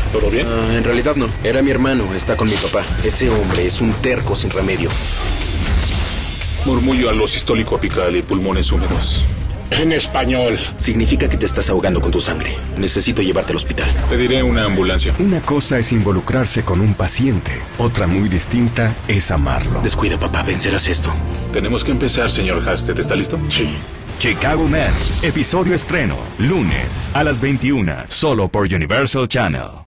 ¿Todo bien? En realidad no. Era mi hermano, está con mi papá. Ese hombre es un terco sin remedio. Murmullo alosistólico apical y pulmones húmedos. En español. Significa que te estás ahogando con tu sangre. Necesito llevarte al hospital. Pediré una ambulancia. Una cosa es involucrarse con un paciente, otra muy distinta es amarlo. Descuida, papá, vencerás esto. Tenemos que empezar, señor Halstead. ¿Está listo? Sí. Chicago Med, episodio estreno, lunes a las 21, solo por Universal Channel.